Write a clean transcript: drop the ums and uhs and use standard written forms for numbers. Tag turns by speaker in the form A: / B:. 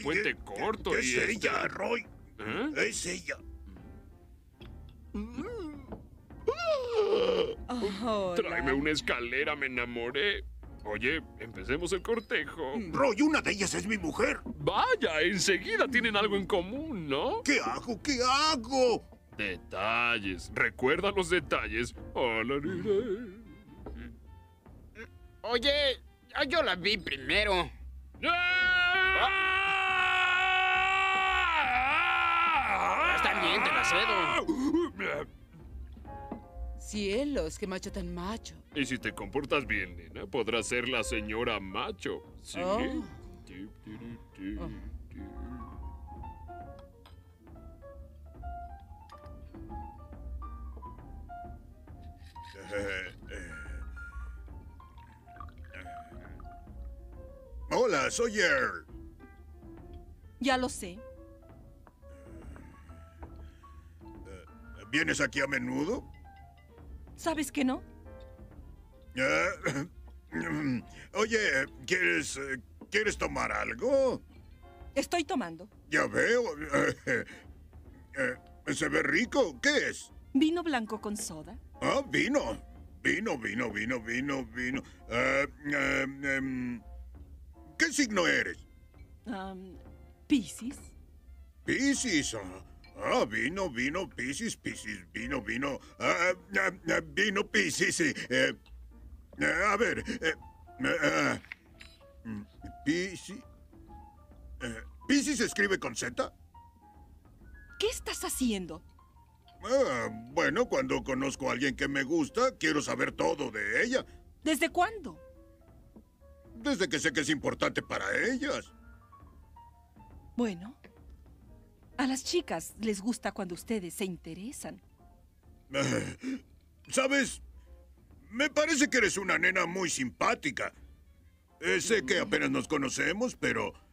A: puente corto
B: ¿Qué
A: y
B: es ella, Roy?
A: ¿Eh?
B: Es ella.
C: Hola.
A: Tráeme una escalera, me enamoré. Oye, empecemos el cortejo.
B: Roy, una de ellas es mi mujer.
A: Vaya, enseguida tienen algo en común, ¿no?
B: ¿Qué hago? ¿Qué hago?
A: Detalles. Recuerda los detalles. Hola,
D: Oye, yo la vi primero. Está bien, te la cedo.
C: Cielos, qué macho tan macho.
A: Y si te comportas bien, nena, podrás ser la señora macho. ¿Sí?
C: Oh.
A: Tip, tiri, ti,
C: Oh.
A: ti.
B: Hola, soy Earl.
E: Ya lo sé.
B: ¿Vienes aquí a menudo?
E: ¿Sabes que no?
B: Oye, ¿quieres tomar algo?
E: Estoy tomando.
B: Ya veo. Se ve rico. ¿Qué es?
E: Vino blanco con soda.
B: Ah, vino. Vino. ¿Qué signo eres?
E: Piscis.
B: Piscis. Vino, Piscis, vino. Vino, Piscis, sí. A ver. Piscis. ¿Piscis se escribe con Z?
E: ¿Qué estás haciendo?
B: Bueno, cuando conozco a alguien que me gusta, quiero saber todo de ella.
E: ¿Desde cuándo?
B: Desde que sé que es importante para ellas.
E: Bueno, a las chicas les gusta cuando ustedes se interesan.
B: ¿Sabes? Me parece que eres una nena muy simpática. Sé que apenas nos conocemos, pero